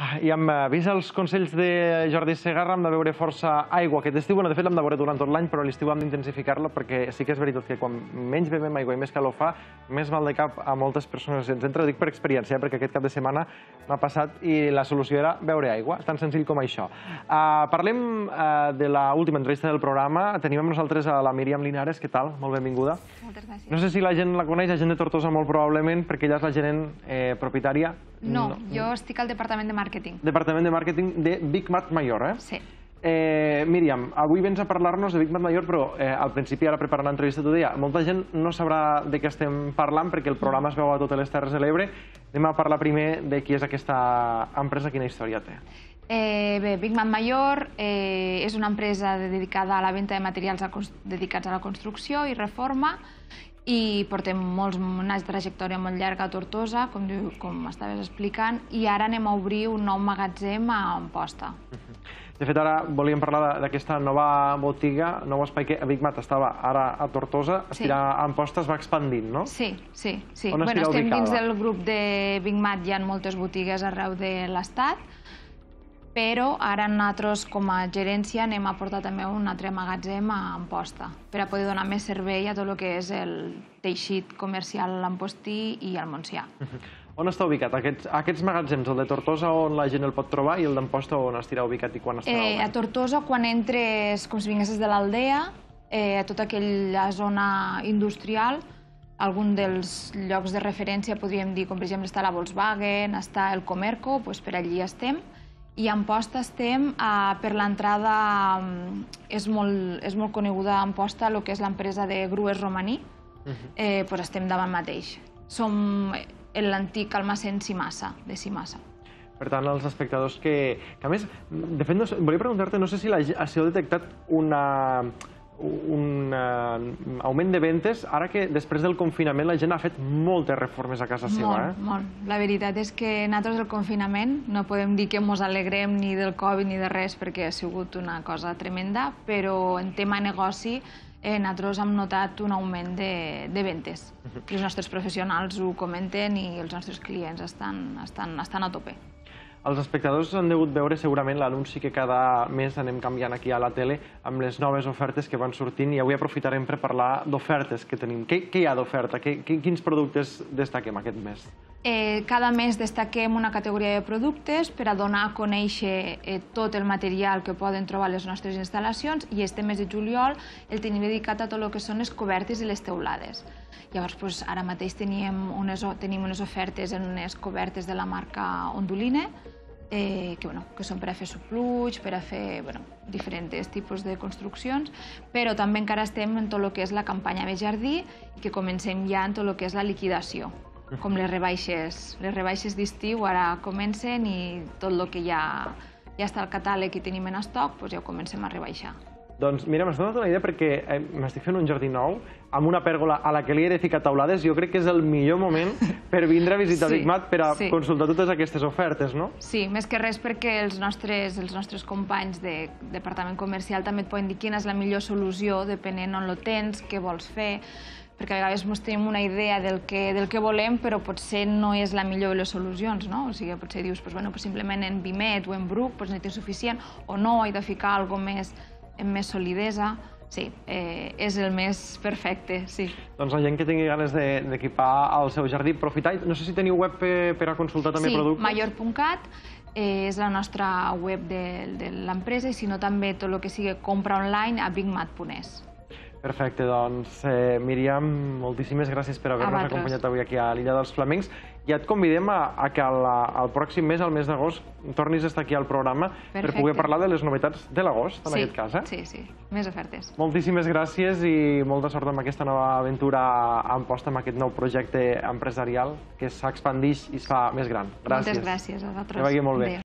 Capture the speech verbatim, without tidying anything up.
I hem vist els consells de Jordi Segarra, hem de beure força aigua aquest estiu. Bueno, de fet, l'hem de beure durant tot l'any, però a l'estiu hem d'intensificar-la perquè sí que és veritat que quan menys bevem aigua i més calor fa, més mal de cap a moltes persones ens entra. Ho dic per experiència, perquè aquest cap de setmana m'ha passat i la solució era beure aigua, tan senzill com això. Parlem de l'última entrevista del programa. Tenim amb nosaltres a la Míriam Linares. Què tal? Molt benvinguda. Moltes gràcies. No sé si la gent la coneix, la gent de Tortosa molt probablement, perquè ella és la gerent propietària. No, jo estic al departament de màrqueting. Departament de màrqueting de Big Mat Mayor, eh? Sí. Míriam, avui vens a parlar-nos de Big Mat Mayor, però al principi, ara preparant l'entrevista, t'ho deia, molta gent no sabrà de què estem parlant perquè el programa es veu a totes les Terres de l'Ebre. Anem a parlar primer de qui és aquesta empresa, quina història té. Bé, Big Mat Mayor és una empresa dedicada a la venda de materials dedicats a la construcció i reforma i portem molts anys de trajectòria molt llarga a Tortosa, com estaves explicant, i ara anem a obrir un nou magatzem a Amposta. De fet, ara volíem parlar d'aquesta nova botiga, nou espai que a Big Mat estava ara a Tortosa, a Amposta es va expandint, no? Sí, sí. On estirà ubicada? Estem dins del grup de Big Mat, hi ha moltes botigues arreu de l'Estat, però ara nosaltres, com a gerència, anem a portar també un altre magatzem a Amposta per a poder donar més servei a tot el que és el teixit comercial ampostí i al Montsià. On està ubicat? Aquests magatzems, el de Tortosa, on la gent el pot trobar, i el d'Amposta, on estirà ubicat i quan estarà obert? A Tortosa, quan entres, com si vinguessis de l'Aldea, a tota aquella zona industrial, algun dels llocs de referència, podríem dir, com per exemple està la Volkswagen, està el Comerco, doncs per allí estem. I a Amposta estem per l'entrada, és molt coneguda a Amposta el que és l'empresa de grues romaní, doncs estem davant mateix. Som l'antic almacén Simassa, de Simassa. Per tant, els espectadors que... A més, de fet, volia preguntar-te, no sé si heu detectat una... un augment de ventes, ara que després del confinament la gent ha fet moltes reformes a casa seva. Molt, molt. La veritat és que nosaltres el confinament no podem dir que ens alegrem ni del Covid ni de res perquè ha sigut una cosa tremenda, però en tema negoci nosaltres hem notat un augment de ventes. I els nostres professionals ho comenten i els nostres clients estan a tope. Els espectadors han degut veure segurament l'anunci que cada mes anem canviant aquí a la tele amb les noves ofertes que van sortint, i avui aprofitarem per parlar d'ofertes que tenim. Què hi ha d'oferta? Quins productes destaquem aquest mes? Cada mes destaquem una categoria de productes per a donar a conèixer tot el material que poden trobar a les nostres instal·lacions, i este mes de juliol el tenim dedicat a tot el que són les cobertes i les teulades. Llavors, ara mateix tenim unes ofertes en unes cobertes de la marca Onduline, que són per a fer supluig, per a fer diferents tipus de construccions, però també encara estem en tot el que és la campanya de jardí i que comencem ja en tot el que és la liquidació, com les rebaixes. Les rebaixes d'estiu ara comencen i tot el que ja està al catàleg i tenim en estoc, ja ho comencem a rebaixar. Doncs mira, m'has donat una idea perquè m'estic fent un jardí nou amb una pèrgola a la que li he de ficar taulades. Jo crec que és el millor moment per vindre a visitar Big Mat per a consultar totes aquestes ofertes, no? Sí, més que res perquè els nostres companys de departament comercial també et poden dir quina és la millor solució depenent on lo tens, què vols fer, perquè a vegades ens tenim una idea del que volem, però potser no és la millor de les solucions, no? O sigui, potser dius, simplement en Vimet o en Bruc n'hi té suficient, o no, he de ficar alguna cosa amb més solidesa. Sí, és el més perfecte, sí. Doncs la gent que tingui ganes d'equipar el seu jardí, aprofitar. No sé si teniu web per a consultar també productes. Sí, mayor punt cat és la nostra web de l'empresa, i si no també tot el que sigui compra online a bigmat punt es. Perfecte, doncs Míriam, moltíssimes gràcies per haver-nos acompanyat avui aquí a l'Illa dels Flamencs. Ja et convidem a que el pròxim mes, el mes d'agost, tornis a estar aquí al programa per poder parlar de les novetats de l'agost, en aquest cas. Sí, sí, més ofertes. Moltíssimes gràcies i molta sort amb aquesta nova aventura a Amposta, amb aquest nou projecte empresarial que s'expandix i es fa més gran. Gràcies. Moltes gràcies a vosaltres. Que vagi molt bé.